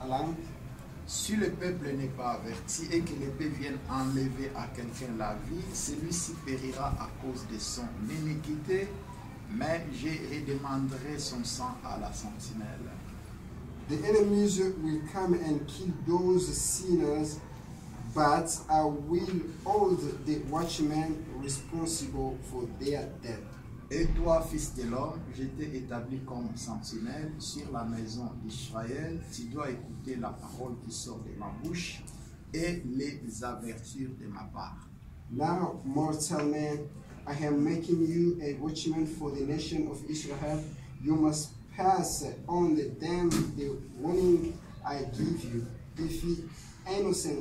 lamp. Si le peuple n'est pas averti et que l'épée vienne enlever à quelqu'un la vie, celui-ci périra à cause de son iniquité, mais je redemanderai son sang à la sentinelle. The enemies will come and kill those sinners, but I will hold the watchmen responsible for their death. Et toi, fils de l'homme, je t'ai établi comme sentinelle sur la maison d'Israël. Tu dois écouter la parole qui sort de ma bouche et les avertir de ma part. Now, mortal man, I am making you a watchman for the nation of Israel. You must pass on them the warning I give you. If he innocent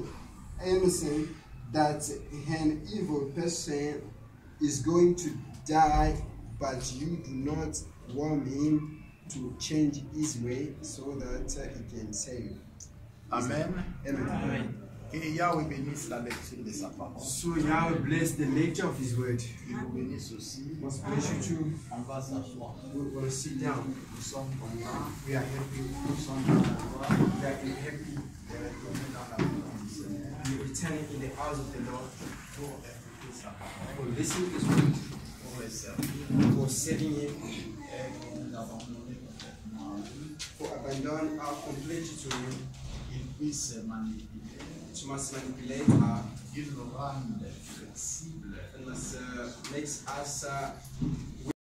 that an evil person is going to die, but you do not warn him to change his way so that he can save. Amen. Amen. Que Yahweh bénisse la lecture de sa parole. So Yahweh bless the lecture of his word. Il vous bénisse aussi. Must bless you too. On va s'asseoir. We will sit down. Nous sommes contents. We are happy. Nous sommes dans la joie We are happy. de retourner dans la maison du Seigneur We are returning in the house of the Lord pour écouter sa parole, for listening to his word, pour le servir for serving him, et pour nous abandonner complètement à lui. for abandon our completely to him, Qu'il puisse manipuler, to must manipulate us, qu'il nous rende flexibles and must makes us